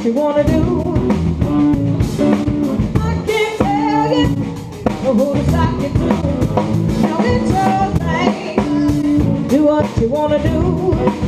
what you wanna do. I can't tell you who to sock it to. Now it's your thing. Do what you wanna do.